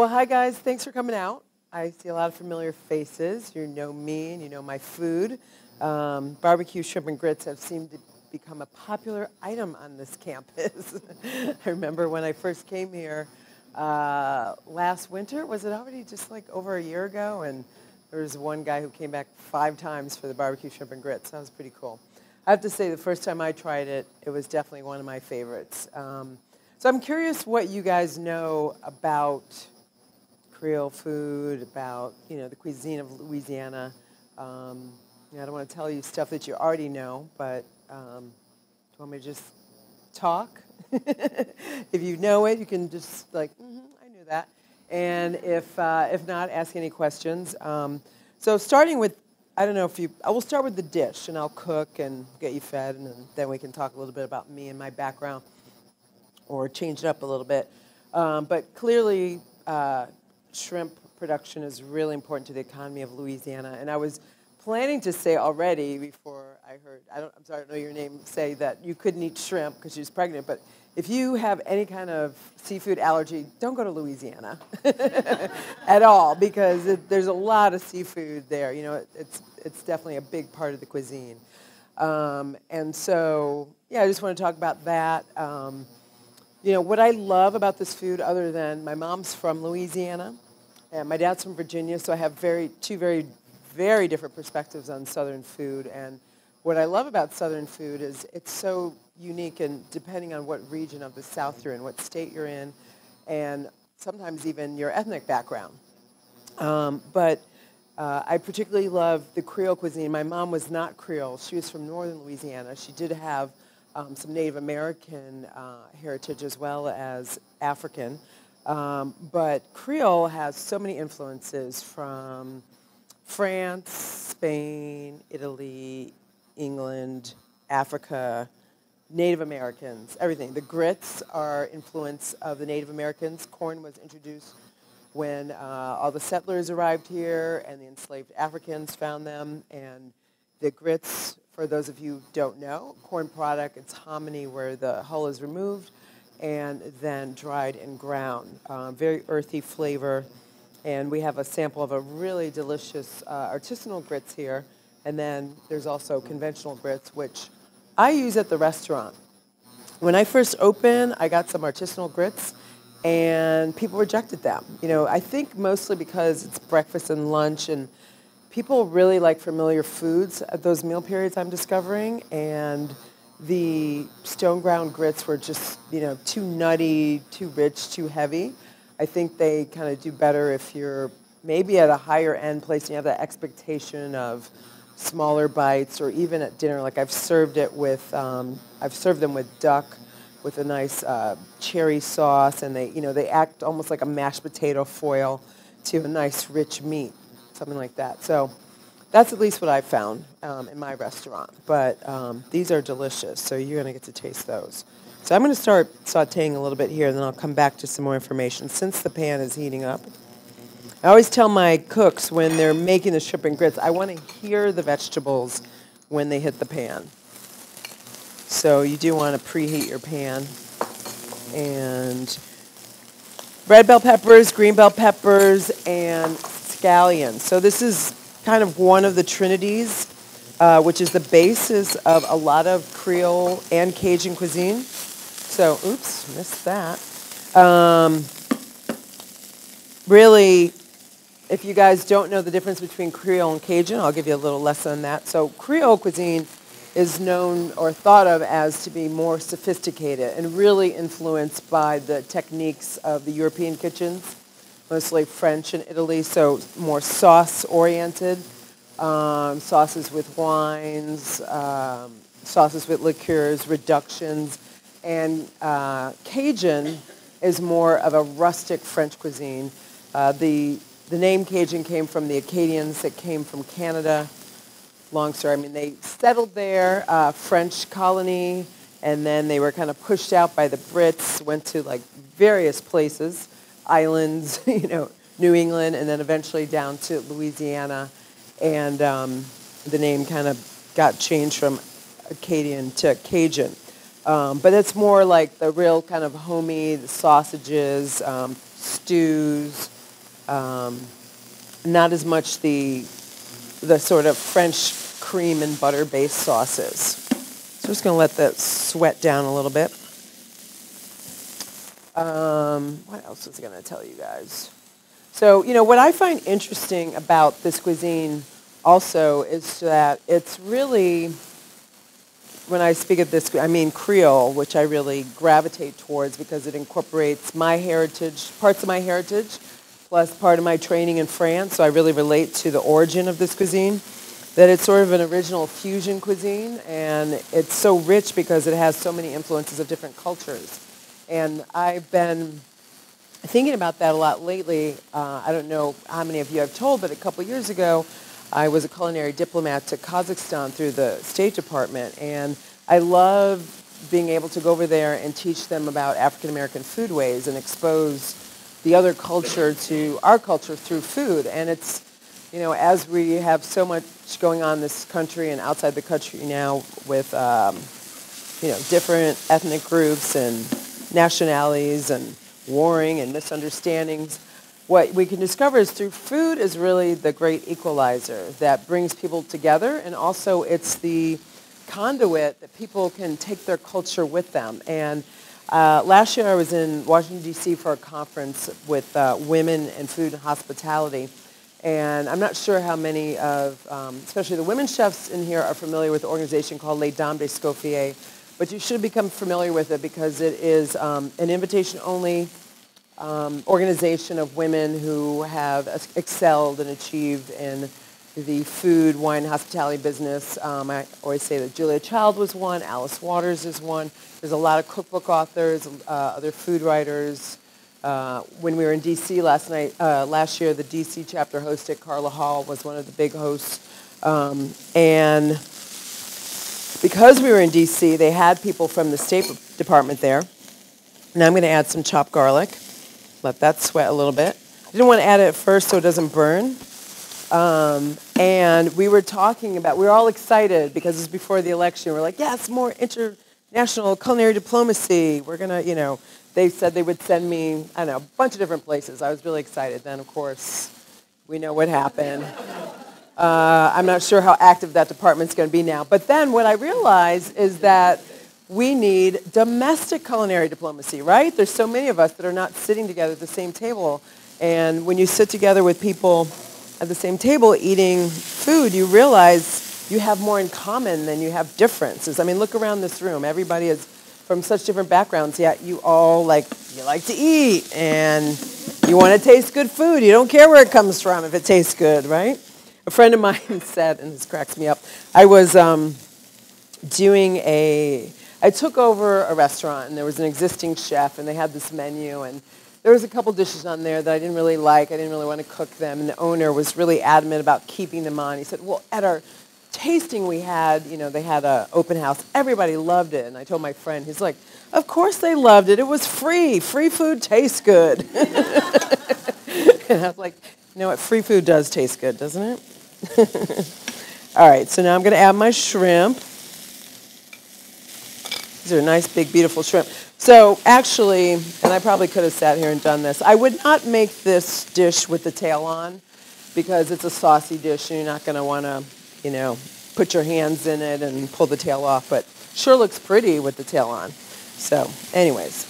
Well, hi guys, thanks for coming out. I see a lot of familiar faces. You know me and you know my food. Barbecue shrimp and grits have seemed to become a popular item on this campus. I remember when I first came here last winter, was it already just like over a year ago? And there was one guy who came back 5 times for the barbecue shrimp and grits. That was pretty cool. I have to say the first time I tried it, it was definitely one of my favorites. So I'm curious what you guys know about Creole food, about the cuisine of Louisiana. I don't want to tell you stuff that you already know, but do you want me to just talk? If you know it, you can just I knew that. And if not, ask any questions. So starting with, I will start with the dish, and I'll cook and get you fed, and then we can talk a little bit about me and my background, or change it up a little bit. But clearly, shrimp production is really important to the economy of Louisiana. And I was planning to say already before I heard, I don't know your name, say that you couldn't eat shrimp because she was pregnant, but if you have any kind of seafood allergy, don't go to Louisiana at all, because there's a lot of seafood there. It's definitely a big part of the cuisine. And so, I just want to talk about that. What I love about this food, other than my mom's from Louisiana and my dad's from Virginia, so I have two very, very different perspectives on Southern food. And what I love about Southern food is it's so unique, and depending on what region of the South you're in, what state you're in, and sometimes even your ethnic background. But I particularly love the Creole cuisine. My mom was not Creole. She was from northern Louisiana. She did have some Native American heritage as well as African. But Creole has so many influences from France, Spain, Italy, England, Africa, Native Americans, everything. The grits are influence of the Native Americans. Corn was introduced when all the settlers arrived here and the enslaved Africans found them. And the grits, for those of you who don't know, corn product, it's hominy where the hull is removed and then dried and ground. Very earthy flavor. And we have a sample of a really delicious artisanal grits here. And then there's also conventional grits, which I use at the restaurant. When I first opened, I got some artisanal grits, and people rejected them. I think mostly because it's breakfast and lunch, and people really like familiar foods at those meal periods, I'm discovering, and the stone ground grits were just, too nutty, too rich, too heavy. I think they kind of do better if you're maybe at a higher end place and you have that expectation of smaller bites, or even at dinner. Like I've served them with duck with a nice cherry sauce, and they act almost like a mashed potato foil to a nice rich meat, something like that. So that's at least what I found in my restaurant. But these are delicious, so you're going to get to taste those. So I'm going to start sauteing a little bit here, and then I'll come back to some more information since the pan is heating up. I always tell my cooks when they're making the shrimp and grits, I want to hear the vegetables when they hit the pan. So you do want to preheat your pan. And red bell peppers, green bell peppers, and scallions. So this is kind of one of the trinities, which is the basis of a lot of Creole and Cajun cuisine. So, oops, missed that. Really, if you guys don't know the difference between Creole and Cajun, I'll give you a little lesson on that. So Creole cuisine is known or thought of as to be more sophisticated and really influenced by the techniques of the European kitchens, mostly French and Italy, so more sauce-oriented, sauces with wines, sauces with liqueurs, reductions, and Cajun is more of a rustic French cuisine. The name Cajun came from the Acadians that came from Canada. Long story. They settled there, French colony, and then they were kind of pushed out by the Brits, went to various places, islands, New England, and then eventually down to Louisiana. And the name kind of got changed from Acadian to Cajun. But it's more like the real kind of homey, the sausages, stews, Not as much the sort of French cream and butter-based sauces. So just going to let that sweat down a little bit. What else was I going to tell you guys? So, what I find interesting about this cuisine also is that it's really, when I speak of this, I mean Creole, which I really gravitate towards because it incorporates my heritage, parts of my heritage, plus part of my training in France. So I really relate to the origin of this cuisine, that it's sort of an original fusion cuisine, and it's so rich because it has so many influences of different cultures. And I've been thinking about that a lot lately. I don't know how many of you I've told, but a couple years ago, I was a culinary diplomat to Kazakhstan through the State Department, and I love being able to go over there and teach them about African American foodways and expose the other culture to our culture through food. And it's, as we have so much going on in this country and outside the country now with, different ethnic groups and nationalities and warring and misunderstandings, what we can discover is through food is really the great equalizer that brings people together, and also it's the conduit that people can take their culture with them. And last year I was in Washington, D.C. for a conference with women in food and hospitality, and I'm not sure how many of, especially the women chefs in here, are familiar with the organization called Les Dames d'Escoffier, but you should become familiar with it because it is an invitation-only organization of women who have excelled and achieved in the food, wine, hospitality business. I always say that Julia Child was one, Alice Waters is one. There's a lot of cookbook authors, other food writers. When we were in D.C. last year, the D.C. chapter hosted, Carla Hall was one of the big hosts. And because we were in D.C., they had people from the State Department there. Now I'm going to add some chopped garlic. Let that sweat a little bit. I didn't want to add it at first so it doesn't burn. And we were talking about, we were all excited because it was before the election. We're like, yes, more international culinary diplomacy. We're going to, they said they would send me, I don't know, a bunch of different places. I was really excited. Then, of course, we know what happened. I'm not sure how active that department's going to be now. But then what I realized is that we need domestic culinary diplomacy, right? There's so many of us that are not sitting together at the same table. And when you sit together with people at the same table eating food, you realize you have more in common than you have differences. I mean, look around this room. Everybody is from such different backgrounds, yet you all you like to eat and you want to taste good food. You don't care where it comes from if it tastes good, right? A friend of mine said, and this cracks me up, I was I took over a restaurant, and there was an existing chef, and they had this menu, and there was a couple dishes on there that I didn't really like. I didn't really want to cook them, and the owner was really adamant about keeping them on. He said, well, at our tasting we had, they had an open house. Everybody loved it, and I told my friend, he's like, of course they loved it. It was free. Free food tastes good. And I was like, you know what? Free food does taste good, doesn't it? All right, so now I'm going to add my shrimp. These are nice, big, beautiful shrimp. So actually, and I probably could have sat here and done this, I would not make this dish with the tail on because it's a saucy dish and you're not going to want to, put your hands in it and pull the tail off, but sure looks pretty with the tail on. So anyways,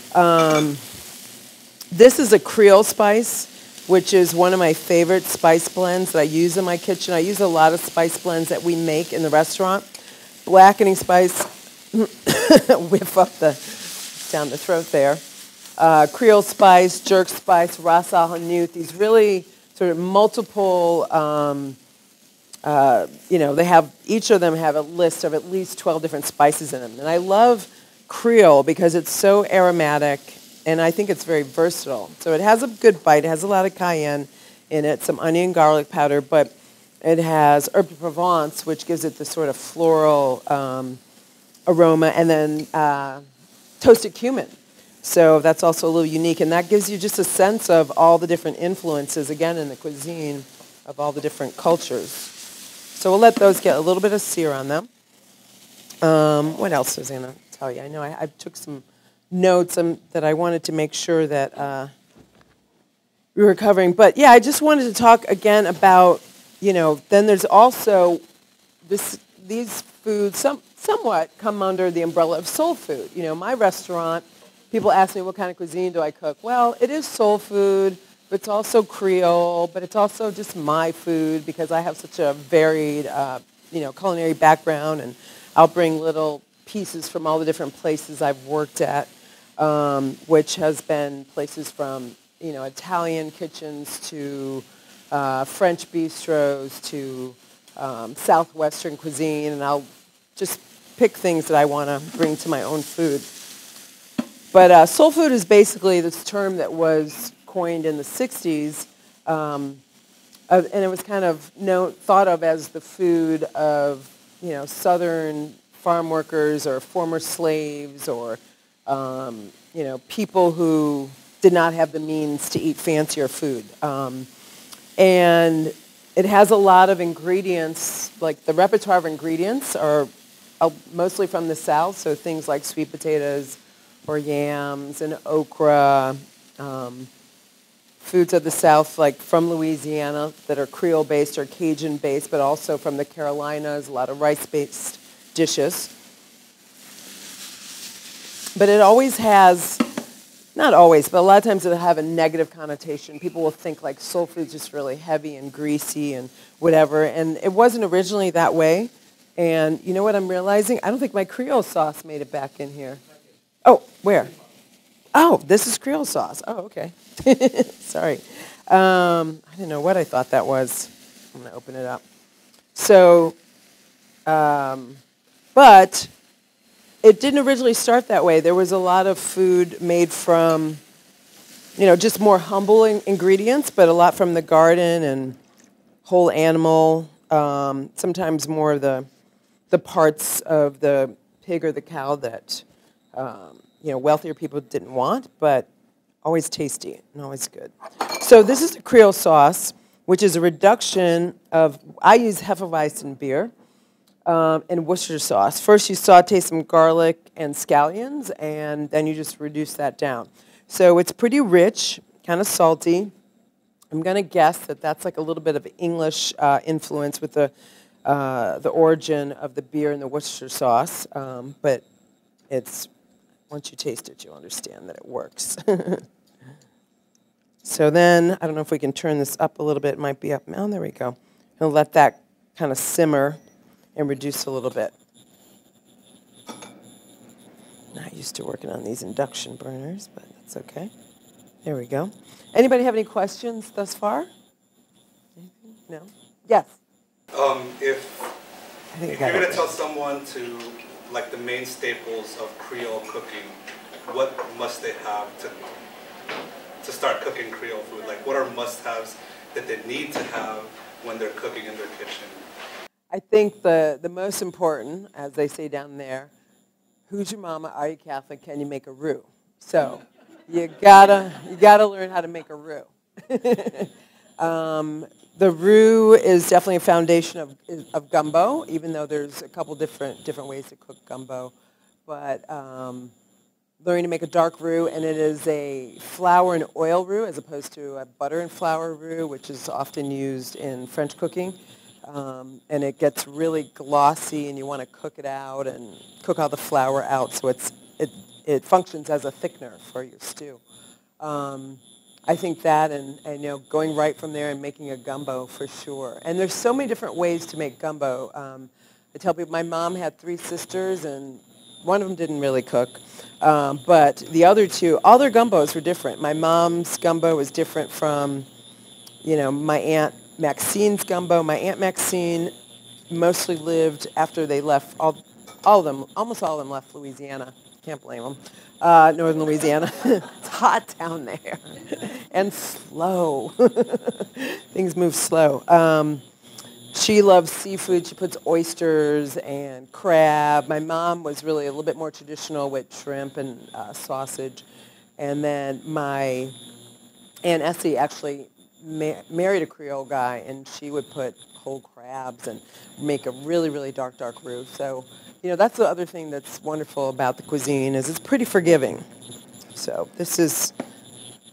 this is a Creole spice, which is one of my favorite spice blends that I use in my kitchen. I use a lot of spice blends that we make in the restaurant. Blackening spice, whiff up down the throat there. Creole spice, jerk spice, ras al hanout, these really sort of multiple, they have, each of them have a list of at least 12 different spices in them. And I love Creole because it's so aromatic, and I think it's very versatile. So it has a good bite. It has a lot of cayenne in it, some onion, garlic powder, but it has herb de Provence, which gives it this sort of floral aroma, and then toasted cumin. So that's also a little unique, and that gives you just a sense of all the different influences, again, in the cuisine of all the different cultures. So we'll let those get a little bit of sear on them. What else was I going to tell you? I know I took some notes that I wanted to make sure that we were covering. But yeah, I just wanted to talk again about, then there's also these foods, somewhat come under the umbrella of soul food. My restaurant, people ask me what kind of cuisine do I cook. Well, it is soul food, but it's also Creole, but it's also just my food because I have such a varied, culinary background, and I'll bring little pieces from all the different places I've worked at, which has been places from, Italian kitchens to French bistros to Southwestern cuisine, and I'll just pick things that I want to bring to my own food. But soul food is basically this term that was coined in the 60s, and it was kind of thought of as the food of, Southern farm workers or former slaves or, people who did not have the means to eat fancier food. And it has a lot of ingredients, like the repertoire of ingredients are mostly from the South, so things like sweet potatoes or yams and okra, foods of the South, like from Louisiana that are Creole-based or Cajun-based, but also from the Carolinas, a lot of rice-based dishes. But it always has, not always, but a lot of times it'll have a negative connotation. People will think like soul food's just really heavy and greasy and whatever, and it wasn't originally that way. And you know what I'm realizing? I don't think my Creole sauce made it back in here. Oh, where? Oh, this is Creole sauce. Oh, okay. Sorry. I didn't know what I thought that was. I'm going to open it up. So, but it didn't originally start that way. There was a lot of food made from, just more humble ingredients, but a lot from the garden and whole animal, sometimes more of the parts of the pig or the cow that, wealthier people didn't want, but always tasty and always good. So this is the Creole sauce, which is a reduction of, I use Hefeweizen beer and Worcestershire sauce. First you saute some garlic and scallions, and then you just reduce that down. So it's pretty rich, kind of salty. I'm going to guess that that's like a little bit of English influence with the origin of the beer and the Worcestershire sauce, but it's, once you taste it, you'll understand that it works. So then, I don't know if we can turn this up a little bit. It might be up. Oh, there we go. And let that kind of simmer and reduce a little bit. Not used to working on these induction burners, but that's okay. There we go. Anybody have any questions thus far? Anything? No? Yes? If you're going to tell someone to, like the main staples of Creole cooking, what must they have to start cooking Creole food? Like, what are must-haves that they need to have when they're cooking in their kitchen? I think the most important, as they say down there, who's your mama? Are you Catholic? Can you make a roux? So you gotta learn how to make a roux. The roux is definitely a foundation of gumbo, even though there's a couple different ways to cook gumbo. But learning to make a dark roux, and it is a flour and oil roux as opposed to a butter and flour roux, which is often used in French cooking. And it gets really glossy, and you want to cook it out and cook all the flour out so it functions as a thickener for your stew. I think that and going right from there and making a gumbo for sure. And there's so many different ways to make gumbo. I tell people my mom had 3 sisters, and one of them didn't really cook. But the other 2, all their gumbos were different. My mom's gumbo was different from, my Aunt Maxine's gumbo. My Aunt Maxine mostly lived after they left, almost all of them left Louisiana. Can't blame them. Northern Louisiana. It's hot down there. And slow. Things move slow. She loves seafood. She puts oysters and crab. My mom was really a little bit more traditional with shrimp and sausage. And then my Aunt Essie actually married a Creole guy, and she would put whole crabs and make a really, really dark roux. So, that's the other thing that's wonderful about the cuisine is it's pretty forgiving. So this is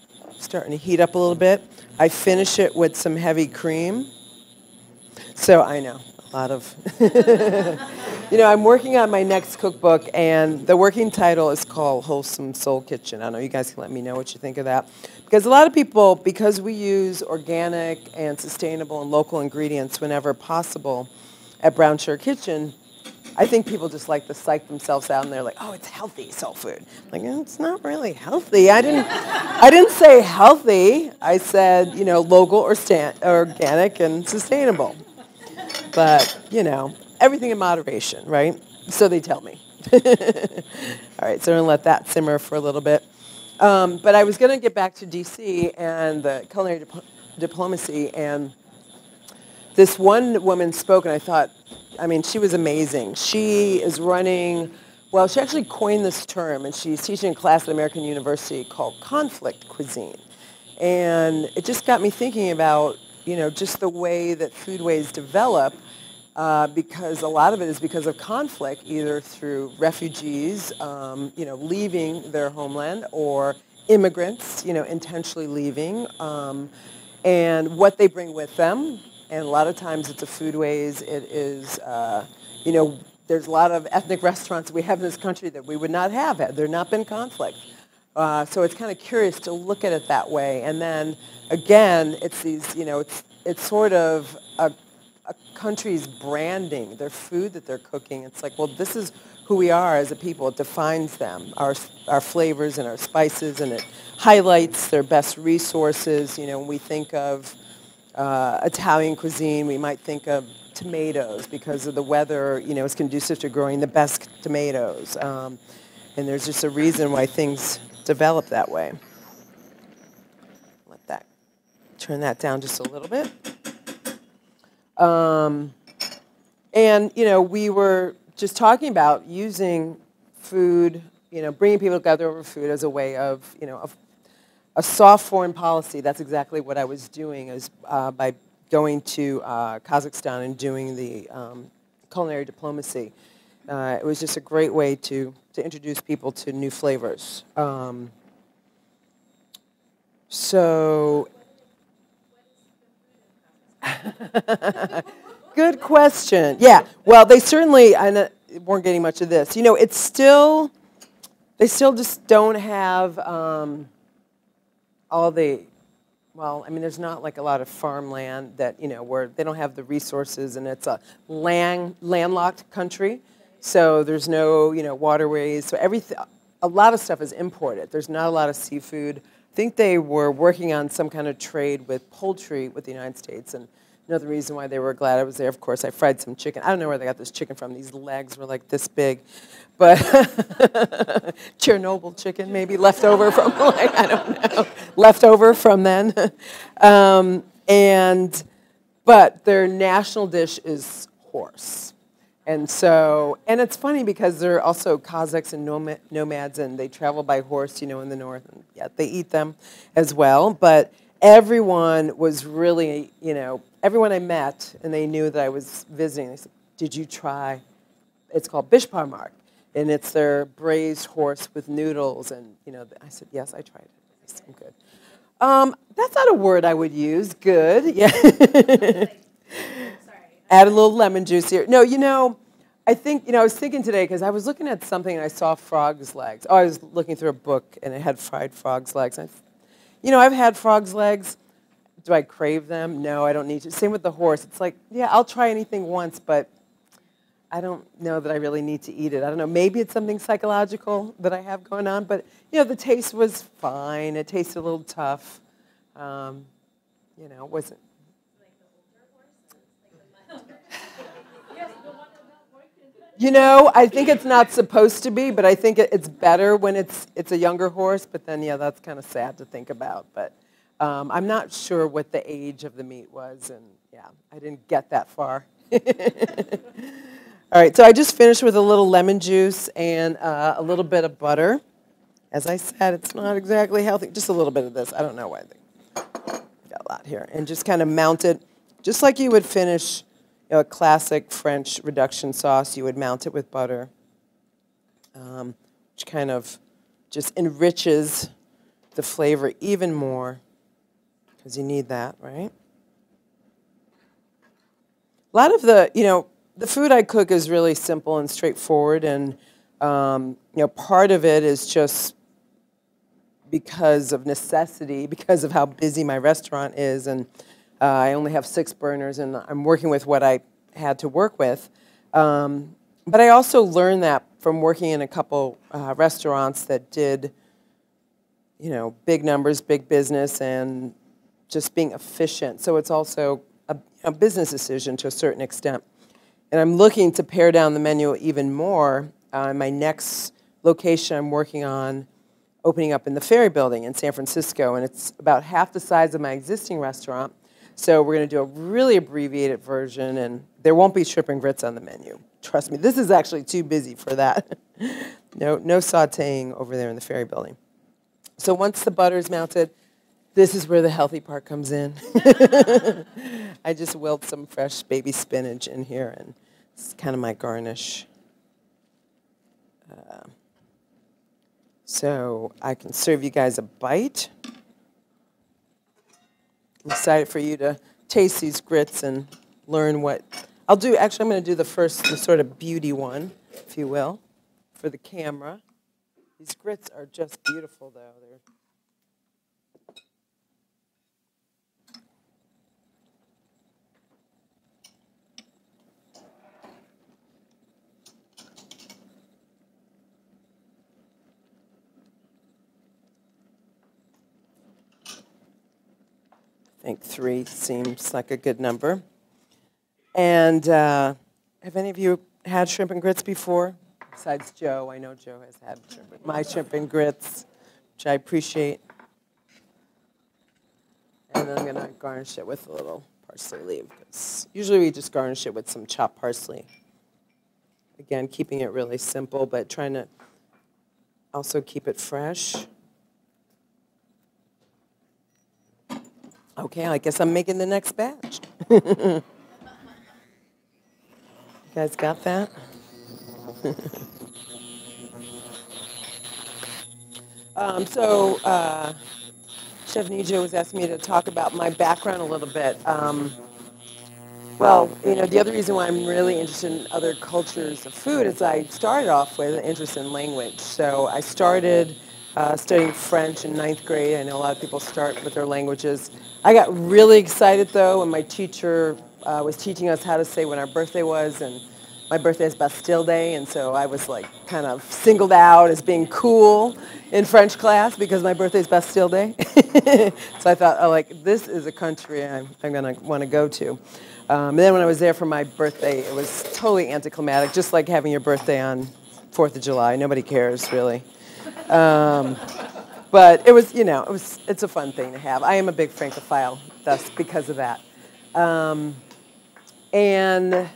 starting to heat up a little bit. I finish it with some heavy cream. So I know, a lot of, I'm working on my next cookbook, and the working title is called Wholesome Soul Kitchen. I don't know, you guys can let me know what you think of that. Because a lot of people, because we use organic and sustainable and local ingredients whenever possible at Brown Sugar Kitchen, I think people just like to psych themselves out, and they're like, "Oh, it's healthy soul food." Like, it's not really healthy. I didn't say healthy. I said, local or organic and sustainable. But everything in moderation, right? So they tell me. All right, so I'm gonna let that simmer for a little bit. But I was gonna get back to DC and the culinary diplomacy, and this one woman spoke, and I thought, she was amazing. She is running, she actually coined this term, and she's teaching a class at American University called conflict cuisine. And it just got me thinking about, just the way that foodways develop, because a lot of it is because of conflict, either through refugees, leaving their homeland, or immigrants, intentionally leaving, and what they bring with them. And a lot of times it's a foodways. It is, there's a lot of ethnic restaurants we have in this country that we would not have had there not been conflict. So it's kind of curious to look at it that way. And then, again, it's these, it's sort of a country's branding, their food that they're cooking. It's like, well, this is who we are as a people. It defines them, our flavors and our spices, and it highlights their best resources. When we think of Italian cuisine, we might think of tomatoes because of the weather, is conducive to growing the best tomatoes. And there's just a reason why things develop that way. Turn that down just a little bit. And, we were just talking about using food, bringing people together over food as a way of, of a soft foreign policy. That's exactly what I was doing, is by going to Kazakhstan and doing the culinary diplomacy. It was just a great way to introduce people to new flavors. Good question. Yeah. Well, they certainly weren't getting much of this. They still just don't have all the, there's not like a lot of farmland that, where they don't have the resources, and it's a landlocked country. So there's no, waterways. So a lot of stuff is imported. There's not a lot of seafood. I think they were working on some kind of trade with poultry with the United States. And another reason why they were glad I was there, of course, I fried some chicken. I don't know where they got this chicken from. These legs were like this big. But Chernobyl chicken, maybe left over from, I don't know, left over from then. But their national dish is horse. And it's funny because they're also Kazakhs and nomads, and they travel by horse, in the north. And yeah, they eat them as well. But everyone was really, everyone I met, and they knew that I was visiting, they said, "Did you try?" It's called bishparmak, and it's their braised horse with noodles. And, I said, "Yes, I tried it. It's so good." That's not a word I would use. Good, yeah. Add a little lemon juice here. No, I think, I was thinking today, because I was looking at something and I saw frog's legs. Oh, I was looking through a book and it had fried frog's legs. I've had frog's legs. Do I crave them? No, I don't need to. Same with the horse. It's like, yeah, I'll try anything once, but I don't know that I really need to eat it. I don't know. Maybe it's something psychological that I have going on, but, the taste was fine. It tasted a little tough. It wasn't. I think it's not supposed to be, but I think it's better when it's a younger horse. But then, yeah, that's kind of sad to think about. But I'm not sure what the age of the meat was, and yeah, I didn't get that far. All right, so I just finished with a little lemon juice and a little bit of butter. As I said, it's not exactly healthy. Just a little bit of this. I don't know why. Got a lot here. And just kind of mount it, just like you would finish a classic French reduction sauce. You would mount it with butter, which kind of just enriches the flavor even more, because you need that, right? A lot of the food I cook is really simple and straightforward, and part of it is just because of necessity, because of how busy my restaurant is, and I only have 6 burners, and I'm working with what I had to work with. But I also learned that from working in a couple restaurants that did, big numbers, big business, and just being efficient. So it's also a business decision to a certain extent. And I'm looking to pare down the menu even more. My next location I'm working on opening up in the Ferry Building in San Francisco, and it's about half the size of my existing restaurant. So we're going to do a really abbreviated version, and there won't be shrimp and grits on the menu. Trust me, this is actually too busy for that. No sautéing over there in the Ferry Building. So once the butter's melted, this is where the healthy part comes in. I just willed some fresh baby spinach in here, and it's kind of my garnish. So I can serve you guys a bite. I'm excited for you to taste these grits and learn what I'll do. Actually, I'm going to do the sort of beauty one, if you will, for the camera. These grits are just beautiful, though. I think 3 seems like a good number. And have any of you had shrimp and grits before? Besides Joe, I know Joe has had my shrimp and grits, which I appreciate. And then I'm going to garnish it with a little parsley leaf, because usually we just garnish it with some chopped parsley. Again, keeping it really simple, but trying to also keep it fresh. Okay, I guess I'm making the next batch. You guys got that? Chef Nija was asking me to talk about my background a little bit. The other reason why I'm really interested in other cultures of food is I started off with an interest in language. So I started studying French in 9th grade. I know a lot of people start with their languages. I got really excited, though, when my teacher was teaching us how to say when our birthday was, and my birthday is Bastille Day, and so I was kind of singled out as being cool in French class because my birthday is Bastille Day. So I thought, this is a country I'm going to want to go to. And then when I was there for my birthday, it was totally anticlimactic, just like having your birthday on 4th of July. Nobody cares, really. But it was, it's a fun thing to have. I am a big Francophile, thus, because of that. And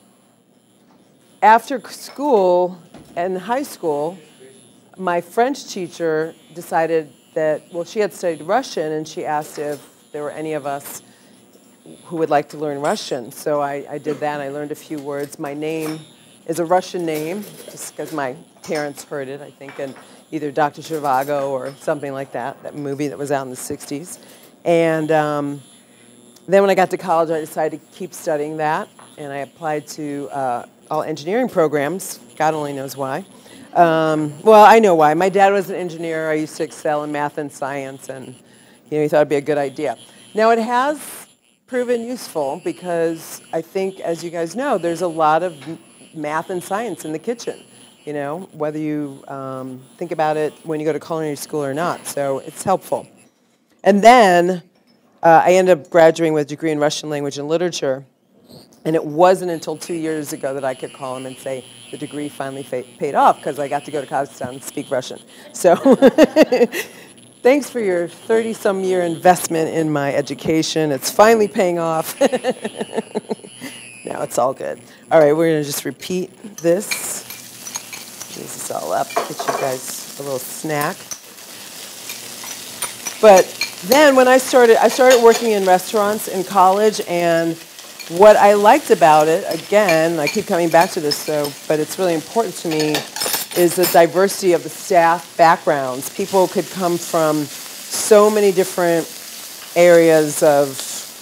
after school and high school, my French teacher decided that, she had studied Russian, and she asked if there were any of us who would like to learn Russian. So I did that, and I learned a few words. My name is a Russian name, just because my parents heard it, I think, in either Dr. Zhivago or something like that movie that was out in the 60s. And then when I got to college, I decided to keep studying that, and I applied to all engineering programs. God only knows why. I know why. My dad was an engineer. I used to excel in math and science, and he thought it'd be a good idea. Now, it has proven useful because I think, as you guys know, there's a lot of math and science in the kitchen, whether you think about it when you go to culinary school or not. So it's helpful. And then I ended up graduating with a degree in Russian language and literature. And it wasn't until 2 years ago that I could call him and say the degree finally paid off, because I got to go to Kazakhstan and speak Russian. So thanks for your 30-some year investment in my education. It's finally paying off. Now it's all good. All right, we're going to just repeat this. Use this all up. Get you guys a little snack. But then when I started working in restaurants in college, and what I liked about it, again, I keep coming back to this, but it's really important to me, is the diversity of the staff backgrounds. People could come from so many different areas of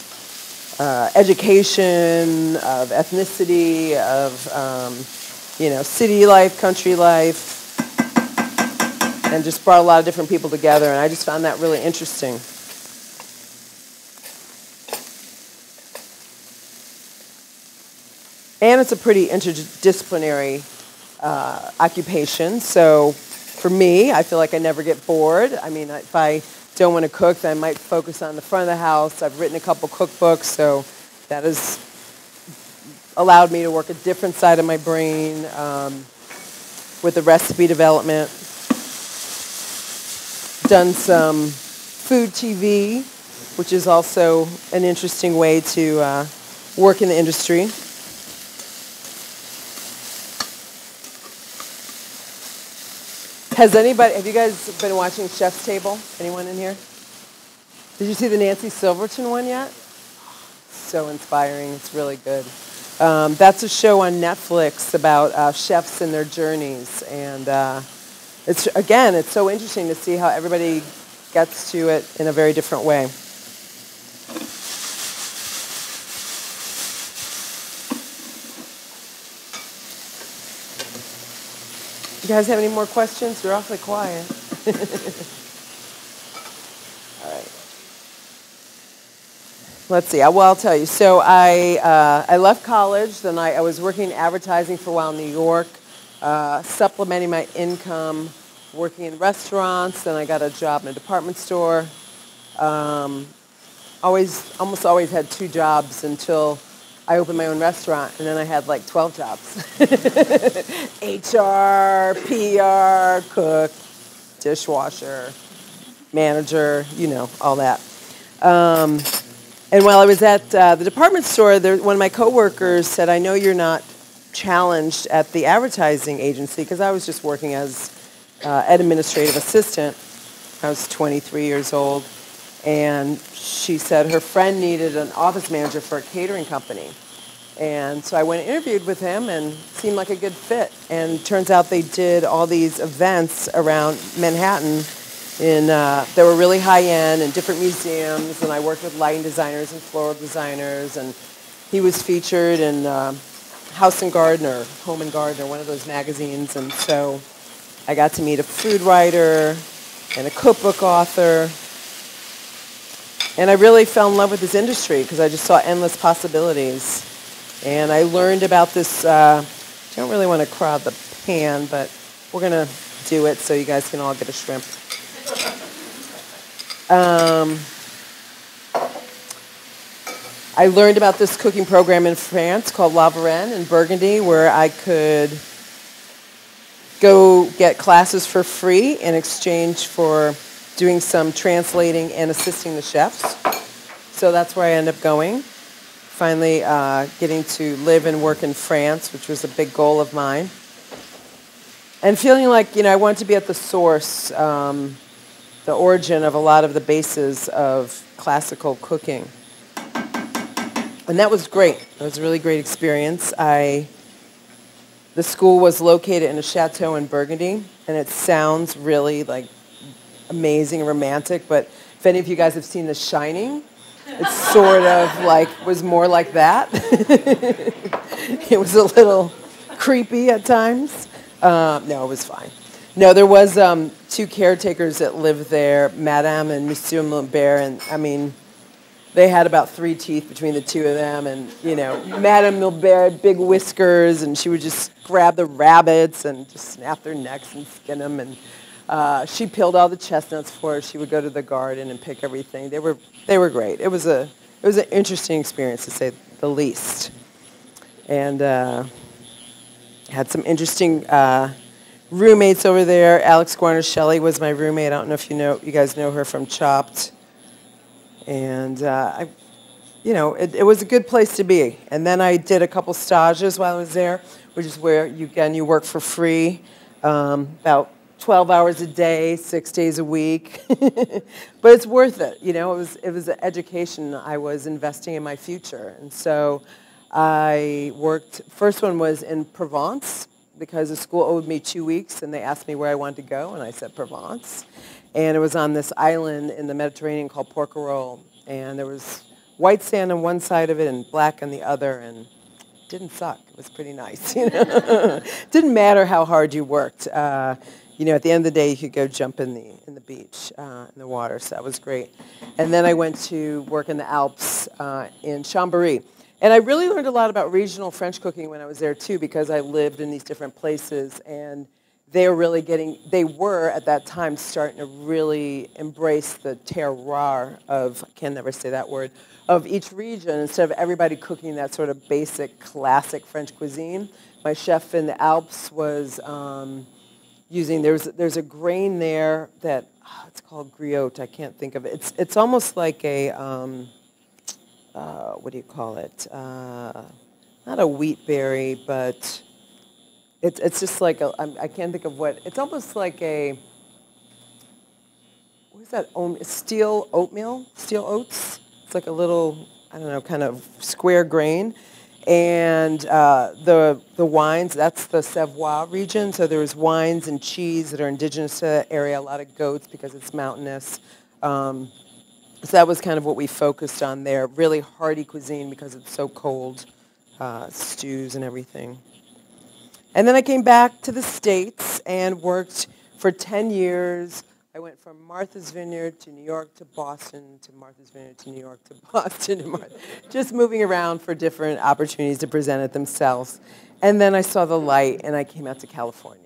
education, of ethnicity, of city life, country life, and just brought a lot of different people together, and I just found that really interesting. And it's a pretty interdisciplinary occupation, so for me, I feel like I never get bored. I mean, if I don't want to cook, then I might focus on the front of the house. I've written a couple cookbooks, so that has allowed me to work a different side of my brain with the recipe development. Done some food TV, which is also an interesting way to work in the industry. Have you guys been watching Chef's Table? Anyone in here? Did you see the Nancy Silverton one yet? So inspiring. It's really good. That's a show on Netflix about chefs and their journeys. And it's so interesting to see how everybody gets to it in a very different way. You guys have any more questions? You're awfully quiet. All right. Let's see. Well, I'll tell you. So I left college. Then I was working in advertising for a while in New York, supplementing my income, working in restaurants. Then I got a job in a department store. Almost always had 2 jobs until I opened my own restaurant, and then I had like 12 jobs. HR, PR, cook, dishwasher, manager, all that. And while I was at the department store, one of my coworkers said, I know you're not challenged at the advertising agency, because I was just working as an administrative assistant. I was 23 years old. And she said her friend needed an office manager for a catering company. And so I went and interviewed with him, and it seemed like a good fit. And turns out they did all these events around Manhattan that were really high-end in different museums. And I worked with lighting designers and floral designers. And he was featured in House and Garden or Home and Garden or one of those magazines. And so I got to meet a food writer and a cookbook author. And I really fell in love with this industry because I just saw endless possibilities. And I learned about this, don't really want to crowd the pan, but we're going to do it so you guys can all get a shrimp. I learned about this cooking program in France called La Varenne in Burgundy, where I could go get classes for free in exchange for doing some translating and assisting the chefs. So that's where I ended up going. Finally getting to live and work in France, which was a big goal of mine. And feeling like, I wanted to be at the source, the origin of a lot of the bases of classical cooking. And that was great. It was a really great experience. The school was located in a chateau in Burgundy, and it sounds really like amazing and romantic, but if any of you guys have seen The Shining, it's sort of was more like that. It was a little creepy at times. No, it was fine. No, there was 2 caretakers that lived there, Madame and Monsieur Mulbert, and I mean, they had about 3 teeth between the 2 of them, and Madame Mulbert had big whiskers, and she would just grab the rabbits and just snap their necks and skin them, and she peeled all the chestnuts for us. She would go to the garden and pick everything. They were great. It was an interesting experience, to say the least. And had some interesting roommates over there. Alex Guarnaschelli was my roommate. I don't know if you guys know her from Chopped. And it was a good place to be. And then I did a couple stages while I was there, which is where you work for free, about 12 hours a day, 6 days a week. But it's worth it. It was an education. I was investing in my future. And so I worked, first one was in Provence, because the school owed me 2 weeks, and they asked me where I wanted to go, and I said Provence. And it was on this island in the Mediterranean called Porquerolles, and there was white sand on one side of it and black on the other, and it didn't suck. It was pretty nice. Didn't matter how hard you worked. At the end of the day, you could go jump in the beach, in the water, so that was great. And then I went to work in the Alps in Chambéry. And I really learned a lot about regional French cooking when I was there, too, because I lived in these different places, and they were at that time starting to really embrace the terroir of, I can never say that word, of each region instead of everybody cooking that sort of basic, classic French cuisine. My chef in the Alps was using, there's a grain there that, it's called griotte, I can't think of it. It's almost like a, what do you call it? Not a wheat berry, but it's just like I can't think of what, it's almost like a, what is that, steel oatmeal, steel oats? It's like a little, I don't know, kind of square grain. And the wines, that's the Savoie region, so there's wines and cheese that are indigenous to that area, a lot of goats because it's mountainous. So that was kind of what we focused on there, really hearty cuisine because it's so cold, stews and everything. And then I came back to the States and worked for 10 years. I went from Martha's Vineyard to New York to Boston to Martha's Vineyard to New York to Boston to just moving around for different opportunities to present it themselves. And then I saw the light and I came out to California.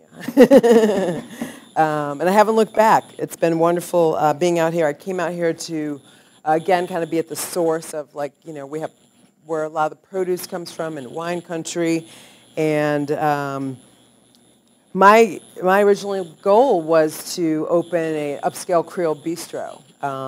And I haven't looked back. It's been wonderful being out here. I came out here to, again, kind of be at the source of, we have where a lot of the produce comes from in wine country. And my original goal was to open an upscale Creole bistro.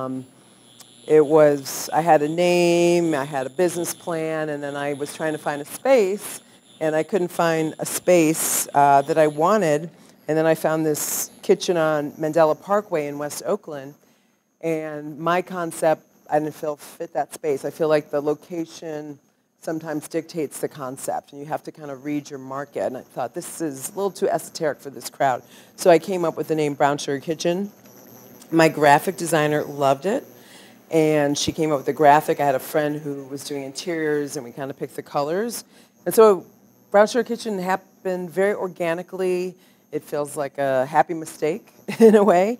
I had a name, I had a business plan, and then I was trying to find a space, and I couldn't find a space that I wanted. And then I found this kitchen on Mandela Parkway in West Oakland, and my concept, I didn't feel fit that space. I feel like the location sometimes dictates the concept, and you have to kind of read your market. And I thought, this is a little too esoteric for this crowd. So I came up with the name Brown Sugar Kitchen. My graphic designer loved it, and she came up with the graphic. I had a friend who was doing interiors, and we kind of picked the colors. And so Brown Sugar Kitchen happened very organically. It feels like a happy mistake in a way.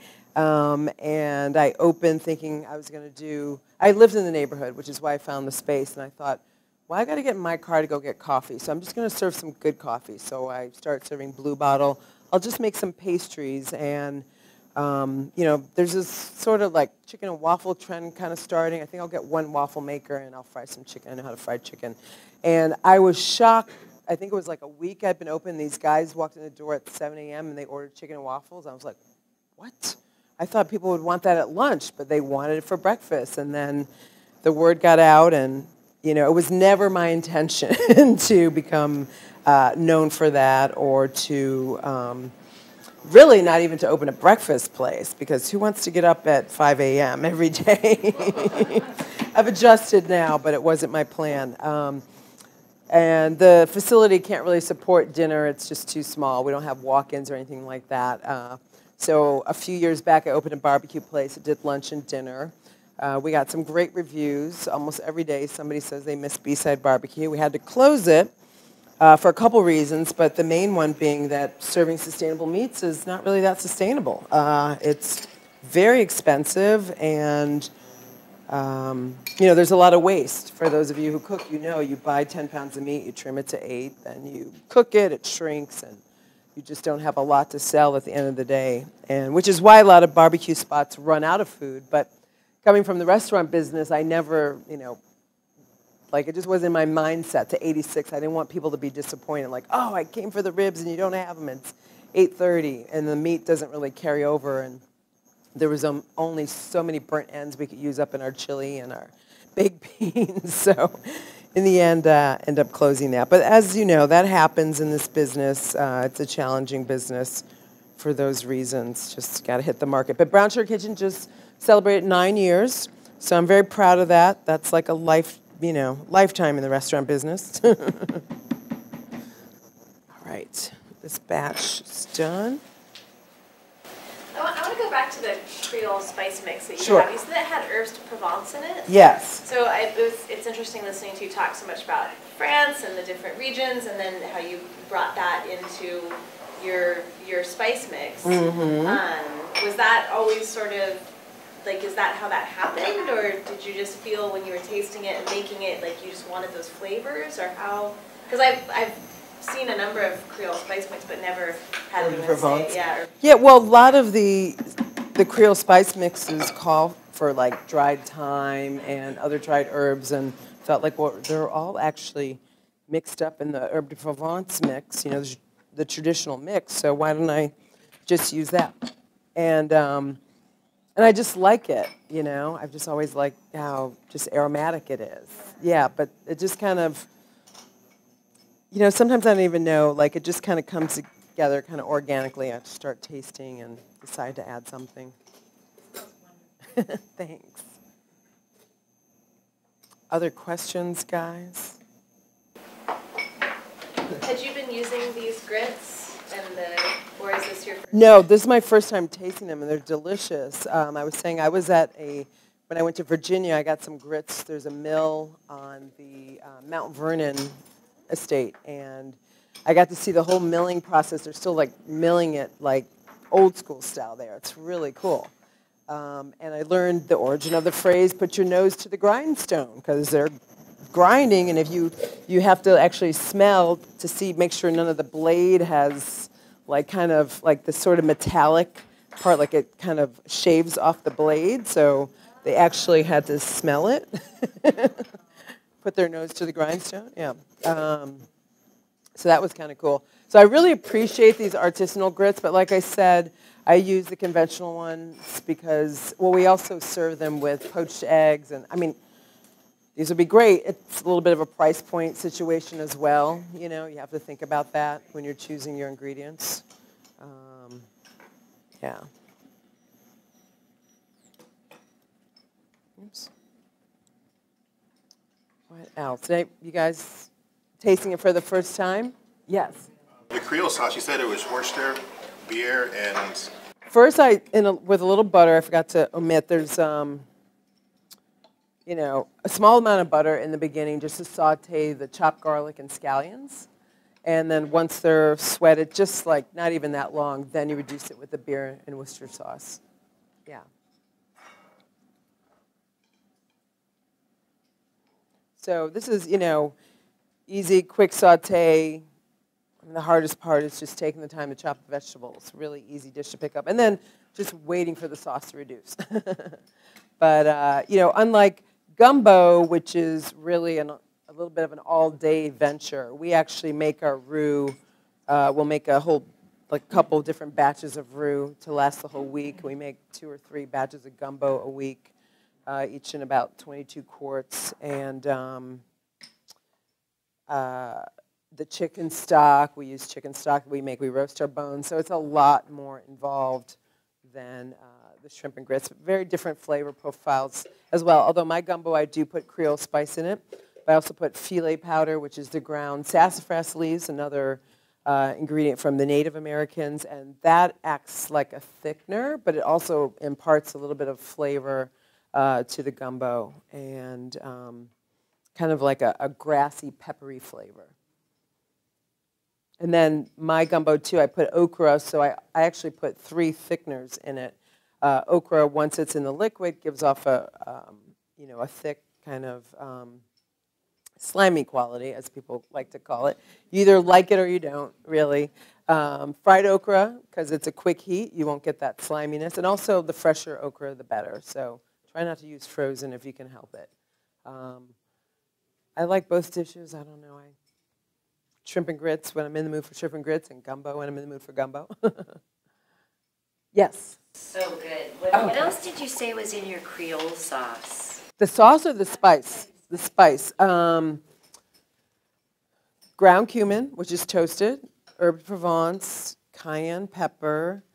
And I opened thinking I was going to do, I lived in the neighborhood, which is why I found the space, and I thought, well, I got to get in my car to go get coffee, so I'm just going to serve some good coffee. So I started serving Blue Bottle. I'll just make some pastries, and there's this sort of like chicken and waffle trend kind of starting. I think I'll get one waffle maker, and I'll fry some chicken. I know how to fry chicken. And I was shocked. I think it was like a week I'd been open. These guys walked in the door at 7 a.m., and they ordered chicken and waffles. I was like, what? I thought people would want that at lunch, but they wanted it for breakfast. And then the word got out, and it was never my intention to become known for that or to really not even to open a breakfast place, because who wants to get up at 5 a.m. every day? I've adjusted now, but it wasn't my plan. And the facility can't really support dinner. It's just too small. We don't have walk-ins or anything like that. So a few years back, I opened a barbecue place. It did lunch and dinner. We got some great reviews. Almost every day somebody says they miss B-Side Barbecue. We had to close it for a couple reasons, but the main one being that serving sustainable meats is not really that sustainable. It's very expensive, and there's a lot of waste. For those of you who cook, you buy 10 pounds of meat, you trim it to 8, then you cook it, it shrinks, and you just don't have a lot to sell at the end of the day. And which is why a lot of barbecue spots run out of food. But coming from the restaurant business, I never, it just wasn't in my mindset to 86. I didn't want people to be disappointed, like, oh, I came for the ribs and you don't have them. It's 8:30, and the meat doesn't really carry over. And there was only so many burnt ends we could use up in our chili and our baked beans. So in the end, end up closing that. But as you know, that happens in this business. It's a challenging business for those reasons. Just got to hit the market. But Brown Sugar Kitchen just celebrated 9 years, so I'm very proud of that. That's like a lifetime in the restaurant business. All right. this batch is done. I want to go back to the Creole spice mix that you Sure. have. You said it had herbes de Provence in it? Yes. So it's interesting listening to you talk so much about France and the different regions, and then how you brought that into your spice mix. Was that always sort of, like, is that how that happened, or did you just feel when you were tasting it and making it, like you just wanted those flavors, or how? Because I've seen a number of Creole spice mix, but never had anyone Provence. say, Yeah, well, a lot of the Creole spice mixes call for like dried thyme and other dried herbs, and felt like they're all actually mixed up in the herbe de Provence mix, the traditional mix. So why don't I just use that? And I just like it, I've just always liked how just aromatic it is. Yeah, but it just kind of, sometimes I don't even know, like it just kind of comes together kind of organically. I have to start tasting and decide to add something. Thanks. Other questions, guys? Had you been using these grits, or is this your first? No, this is my first time tasting them, and they're delicious. I was saying when I went to Virginia, I got some grits. There's a mill on the Mount Vernon estate, and I got to see the whole milling process. They're still like milling it like old school style there. It's really cool. And I learned the origin of the phrase, put your nose to the grindstone, because they're grinding, and if you have to actually smell to make sure none of the blade has like kind of like this sort of metallic part, like it kind of shaves off the blade, so they actually had to smell it. Put their nose to the grindstone, yeah. So that was kind of cool. So I really appreciate these artisanal grits, but like I said, I use the conventional ones because, we also serve them with poached eggs, and these would be great. It's a little bit of a price point situation as well. You have to think about that when you're choosing your ingredients. Yeah. Oops. What else? You guys tasting it for the first time? Yes. The Creole sauce, you said it was Worcester, beer, and... First, with a little butter, I forgot to omit, there's, a small amount of butter in the beginning just to saute the chopped garlic and scallions. And then once they're sweated, just like not even that long, then you reduce it with the beer and Worcester sauce. Yeah. So this is, easy, quick saute. The hardest part is just taking the time to chop the vegetables. Really easy dish to pick up. And then just waiting for the sauce to reduce. But, unlike gumbo, which is really a little bit of an all-day venture, we actually make our roux. We'll make a whole, couple of different batches of roux to last the whole week. We make 2 or 3 batches of gumbo a week, each in about 22 quarts. And the chicken stock, we use chicken stock that we roast our bones. So it's a lot more involved than the shrimp and grits. Very different flavor profiles as well. Although my gumbo, I do put Creole spice in it. But I also put filet powder, which is the ground sassafras leaves, another ingredient from the Native Americans. And that acts like a thickener, but it also imparts a little bit of flavor to the gumbo. And kind of like a grassy, peppery flavor. And then my gumbo, too, I put okra, so I actually put 3 thickeners in it. Okra, once it's in the liquid, gives off a thick kind of slimy quality, as people like to call it. You either like it or you don't, really. Fried okra, because it's a quick heat, you won't get that sliminess. And also, the fresher okra, the better. So try not to use frozen if you can help it. I like both dishes. I don't know. Shrimp and grits when I'm in the mood for shrimp and grits, and gumbo when I'm in the mood for gumbo. Yes? So good. What else did you say was in your Creole sauce? The sauce or the spice? The spice. Ground cumin, which is toasted, herbe de Provence, cayenne pepper,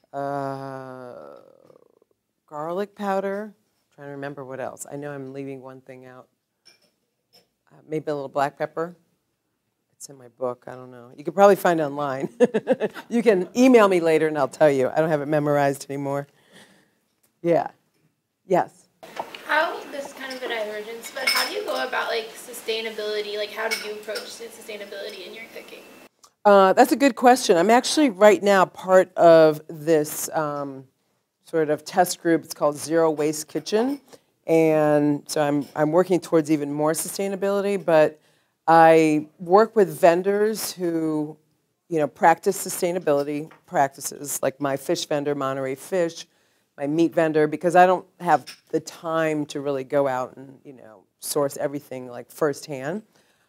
garlic powder. I'm trying to remember what else. I know I'm leaving one thing out. Maybe a little black pepper. I It's in my book. I don't know. You could probably find it online. You can email me later and I'll tell you. I don't have it memorized anymore. Yeah. Yes. This is kind of a divergence, but how do you go about like sustainability? Like how do you approach sustainability in your cooking? That's a good question. I'm actually right now part of this sort of test group. It's called Zero Waste Kitchen. And so I'm working towards even more sustainability, but I work with vendors who, practice sustainability practices, like my fish vendor, Monterey Fish, my meat vendor, because I don't have the time to really go out and, source everything like firsthand.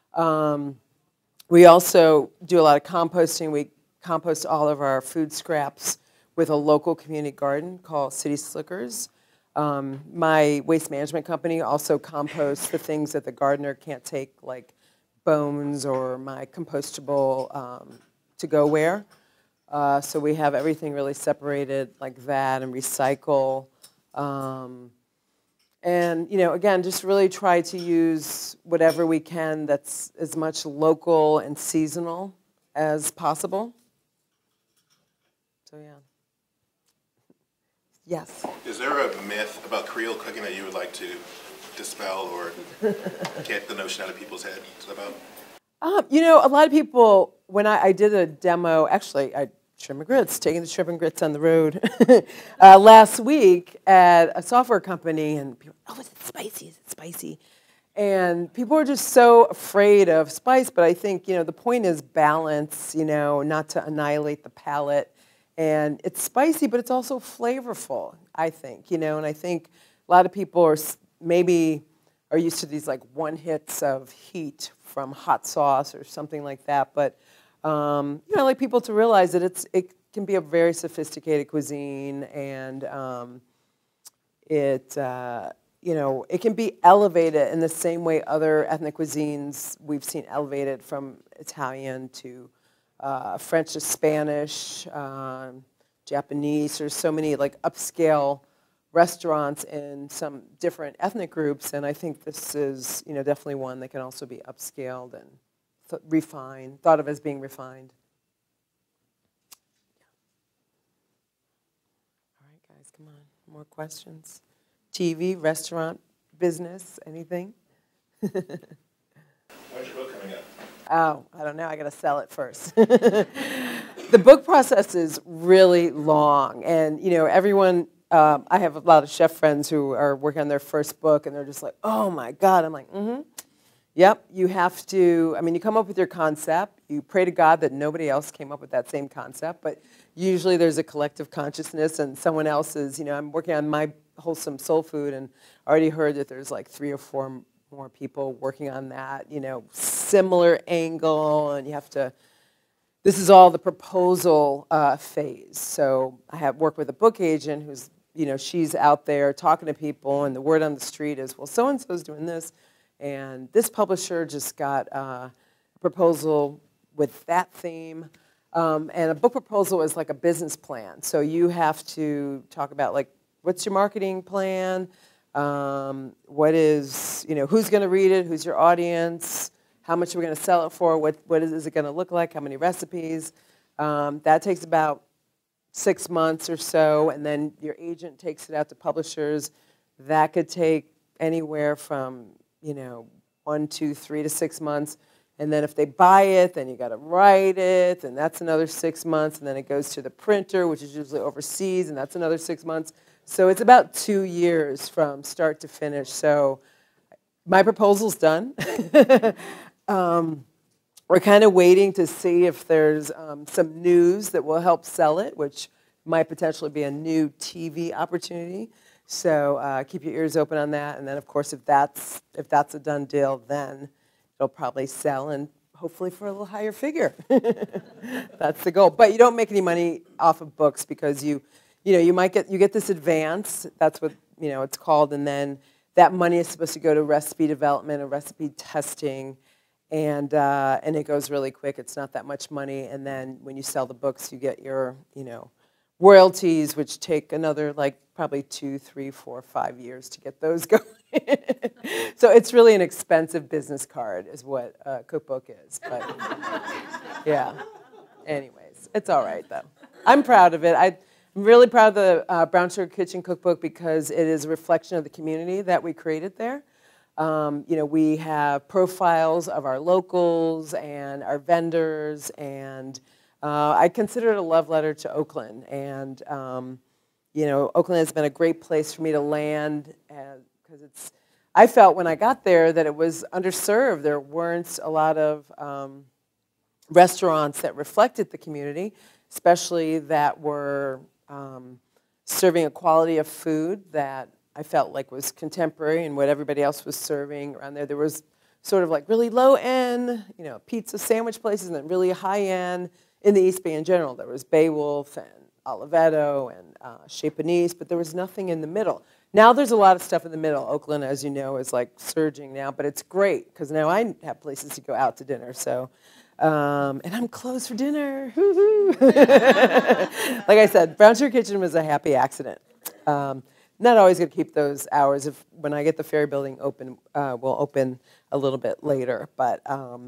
We also do a lot of composting. We compost all of our food scraps with a local community garden called City Slickers. My waste management company also composts the things that the gardener can't take, like bones or my compostable to-go-ware. So we have everything really separated like that and recycle. And, again, just really try to use whatever we can that's as much local and seasonal as possible. So, yeah. Yes? Is there a myth about Creole cooking that you would like to dispel or get the notion out of people's heads about? A lot of people, when I did a demo, actually, shrimp and grits, taking the shrimp and grits on the road last week at a software company, and people, is it spicy? Is it spicy? And people are just so afraid of spice, but I think, the point is balance, not to annihilate the palate. And it's spicy, but it's also flavorful, I think, and I think a lot of people are used to these like one hits of heat from hot sauce or something like that, but I like people to realize that it can be a very sophisticated cuisine, and it can be elevated in the same way other ethnic cuisines we've seen elevated, from Italian to French to Spanish, Japanese. There's so many like upscale restaurants in some different ethnic groups, and I think this is definitely one that can also be upscaled and refined, thought of as being refined. All right, guys, come on. More questions? TV, restaurant, business, anything? When's your book coming out? Oh, I don't know. I got to sell it first. The book process is really long, and everyone. I have a lot of chef friends who are working on their first book, and they're just like, "Oh my God!" I'm like, "Mm-hmm." Yep, you have to, you come up with your concept. You pray to God that nobody else came up with that same concept, but usually there's a collective consciousness, and someone else's, I'm working on my wholesome soul food, and I already heard that there's like 3 or 4 more people working on that, similar angle, and you have to, this is all the proposal phase. So I have worked with a book agent who's, she's out there talking to people, and the word on the street is, well, so-and-so's doing this. And this publisher just got a proposal with that theme. And a book proposal is like a business plan. So you have to talk about, like, what's your marketing plan? What is, who's going to read it? Who's your audience? How much are we going to sell it for? What is it going to look like? How many recipes? That takes about 6 months or so. And then your agent takes it out to publishers. That could take anywhere from 1, 2, 3 to 6 months. And then if they buy it, then you got to write it, and that's another 6 months. And then it goes to the printer, which is usually overseas, and that's another 6 months. So it's about 2 years from start to finish. So my proposal's done. We're kind of waiting to see if there's some news that will help sell it, which might potentially be a new TV opportunity. So keep your ears open on that, and then of course if that's a done deal, then it'll probably sell, and hopefully for a little higher figure. That's the goal. But you don't make any money off of books because you get this advance. That's what it's called, and then that money is supposed to go to recipe development and recipe testing, and it goes really quick. It's not that much money, and then when you sell the books, you get your royalties, which take another like probably 2, 3, 4, 5 years to get those going. So it's really an expensive business card is what a cookbook is. But yeah, anyways, it's all right though. I'm proud of it. I'm really proud of the Brown Sugar Kitchen cookbook because it is a reflection of the community that we created there. We have profiles of our locals and our vendors, and I consider it a love letter to Oakland. And Oakland has been a great place for me to land because I felt when I got there that it was underserved. There weren't a lot of restaurants that reflected the community, especially that were serving a quality of food that I felt like was contemporary and what everybody else was serving around there. There was sort of like really low end, pizza sandwich places, and then really high end in the East Bay in general. There was Beowulf and Oliveto and Chez Panisse, but there was nothing in the middle. Now there's a lot of stuff in the middle. Oakland, as you know, is like surging now, but it's great because now I have places to go out to dinner. So, and I'm closed for dinner. Like I said, Brown Sugar Kitchen was a happy accident. Not always going to keep those hours. When I get the Ferry Building open, we'll open a little bit later. But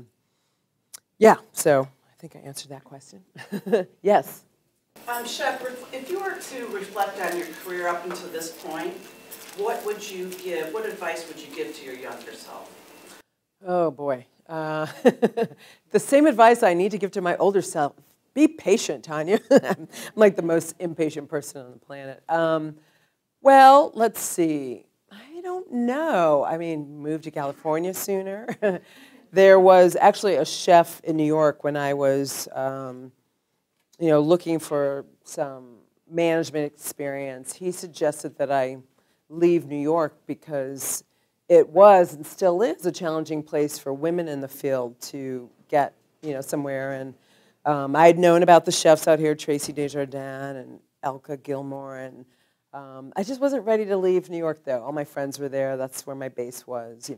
yeah, so I think I answered that question. Yes. Chef, if you were to reflect on your career up until this point, what advice would you give to your younger self? Oh boy. The same advice I need to give to my older self. Be patient, Tanya. I'm like the most impatient person on the planet. Well, let's see. I don't know. I mean, moved to California sooner. There was actually a chef in New York when I was looking for some management experience. He suggested that I leave New York because it was and still is a challenging place for women in the field to get, somewhere. And I had known about the chefs out here, Tracy Desjardins and Elka Gilmore, and I just wasn't ready to leave New York, though. All my friends were there. That's where my base was,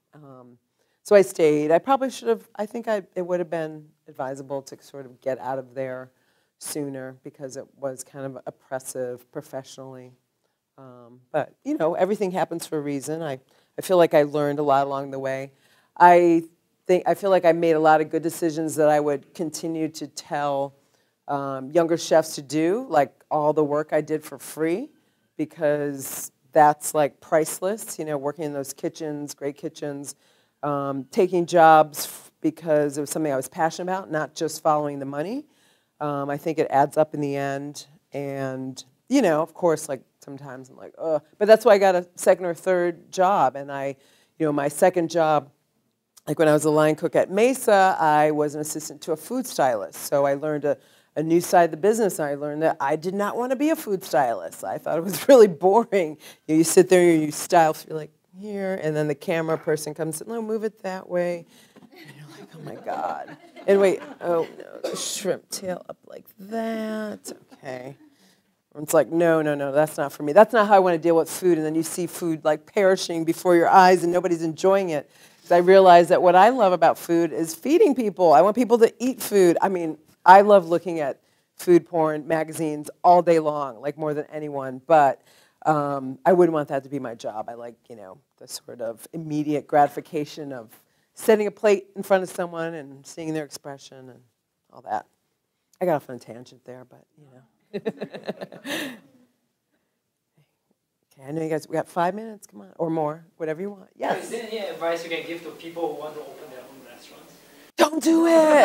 So I stayed. I probably should have, it would have been advisable to sort of get out of there sooner because it was kind of oppressive professionally. But, everything happens for a reason. I feel like I learned a lot along the way. I feel like I made a lot of good decisions that I would continue to tell younger chefs to do, like all the work I did for free, because that's like priceless, working in those kitchens, great kitchens, taking jobs because it was something I was passionate about, not just following the money. I think it adds up in the end. And, of course, like sometimes I'm like, ugh. But that's why I got a second or third job. And my second job, like when I was a line cook at Mesa, I was an assistant to a food stylist. So I learned a new side of the business. And I learned that I did not want to be a food stylist. I thought it was really boring. You sit there and you style, so you're like, here, and then the camera person comes, no, move it that way. And you're like, oh my God. And wait, oh no, the shrimp tail up like that. Okay. And it's like, no, that's not for me. That's not how I want to deal with food. And then you see food like perishing before your eyes and nobody's enjoying it. Because I realized that what I love about food is feeding people. I want people to eat food. I mean, I love looking at food porn magazines all day long, like more than anyone. But I wouldn't want that to be my job. I like, the sort of immediate gratification of setting a plate in front of someone and seeing their expression and all that. I got off on a tangent there, but, Okay, I know you guys, we got 5 minutes, come on, or more, whatever you want. Yes? Is there any advice you can give to people who want to open their own restaurants? Don't do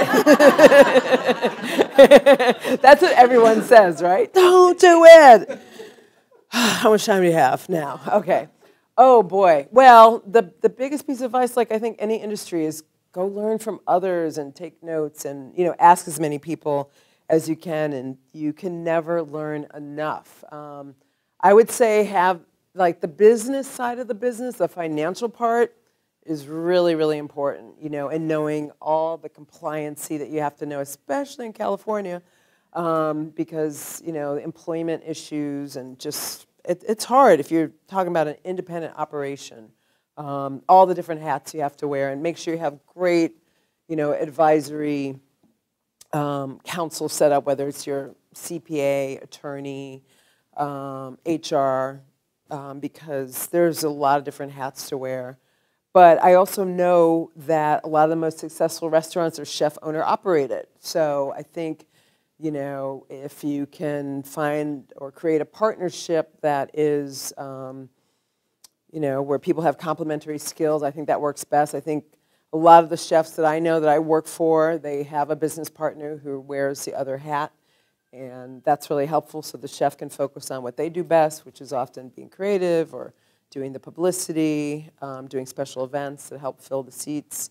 it! That's what everyone says, right? Don't do it! How much time do you have now? Okay. Oh, boy. Well, the biggest piece of advice, like I think any industry, is go learn from others and take notes and, ask as many people as you can, and you can never learn enough. I would say have, like, the business side of the business, the financial part, is really, really important, and knowing all the compliancy that you have to know, especially in California, because, employment issues and just, it's hard if you're talking about an independent operation. All the different hats you have to wear, and make sure you have great, advisory counsel set up, whether it's your CPA, attorney, HR, because there's a lot of different hats to wear. But I also know that a lot of the most successful restaurants are chef owner operated. So I think, you know, if you can find or create a partnership that is, you know, where people have complementary skills, I think that works best. I think a lot of the chefs that I know that I work for, they have a business partner who wears the other hat. And that's really helpful so the chef can focus on what they do best, which is often being creative or doing the publicity, doing special events that help fill the seats.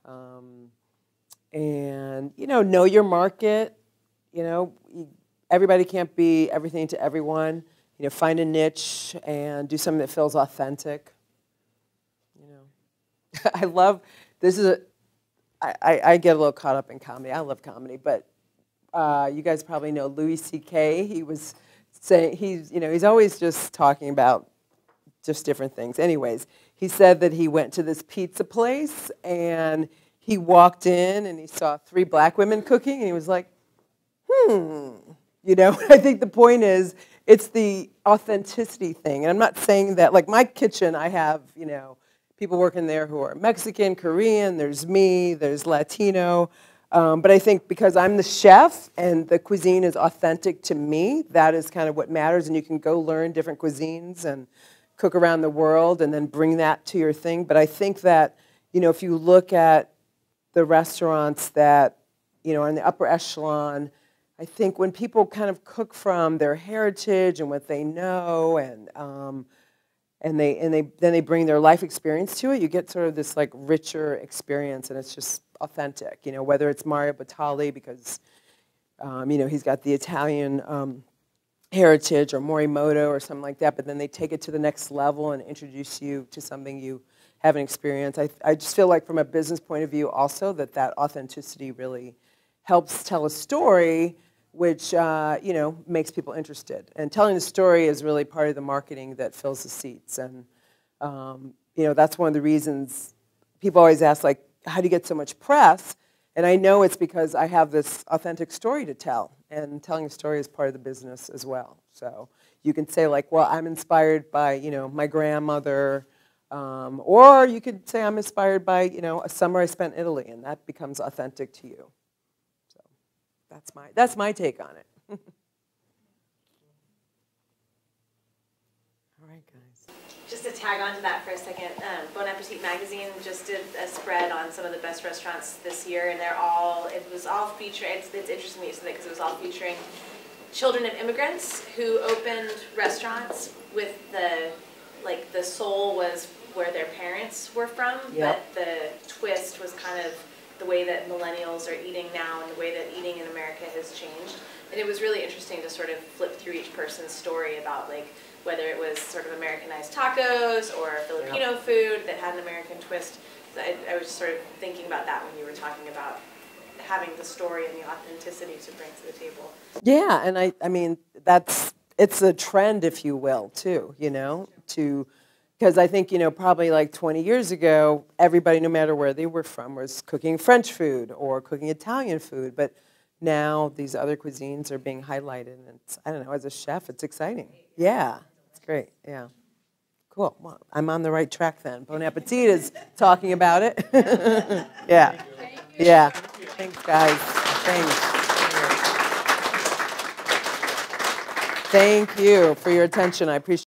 And, you know your market. You know, everybody can't be everything to everyone. You know, find a niche and do something that feels authentic. You know, I love, this is I get a little caught up in comedy. I love comedy, but you guys probably know Louis C.K. He was saying, he's always just talking about just different things. Anyways, he said that he went to this pizza place and he walked in and he saw 3 black women cooking and he was like, you know, I think the point is it's the authenticity thing. And I'm not saying that, like my kitchen, I have, you know, people working there who are Mexican, Korean, there's me, there's Latino. But I think because I'm the chef and the cuisine is authentic to me, that is kind of what matters. And you can go learn different cuisines and cook around the world and then bring that to your thing. But I think that, you know, if you look at the restaurants that, you know, are in the upper echelon, I think when people kind of cook from their heritage and what they know and then they bring their life experience to it, you get sort of this like richer experience and it's just authentic, you know, whether it's Mario Batali because, you know, he's got the Italian heritage or Morimoto or something like that, but then they take it to the next level and introduce you to something you haven't experienced. I just feel like from a business point of view also that authenticity really helps tell a story which, you know, makes people interested. And telling the story is really part of the marketing that fills the seats. And, you know, that's one of the reasons people always ask, like, how do you get so much press? And I know it's because I have this authentic story to tell. And telling a story is part of the business as well. So you can say, like, well, I'm inspired by, you know, my grandmother. Or you could say I'm inspired by, you know, a summer I spent in Italy. And that becomes authentic to you. That's my take on it. All right, guys. Just to tag on to that for a second, Bon Appetit magazine just did a spread on some of the best restaurants this year, and it was all featuring, it's interesting that you said that because it was all featuring children of immigrants who opened restaurants with the soul was where their parents were from, yep. But the twist was kind of the way that millennials are eating now and the way that eating in America has changed. And it was really interesting to sort of flip through each person's story about like whether it was sort of Americanized tacos or Filipino food that had an American twist. So I was sort of thinking about that when you were talking about having the story and the authenticity to bring to the table. Yeah, and I mean, it's a trend, if you will, too, you know, because I think, you know, probably like 20 years ago, everybody, no matter where they were from, was cooking French food or cooking Italian food. But now these other cuisines are being highlighted. And it's, I don't know, as a chef, it's exciting. Yeah, it's great. Yeah. Cool. Well, I'm on the right track then. Bon Appetit is talking about it. Yeah. Yeah. Thanks, guys. Thanks. Thank you for your attention. I appreciate it.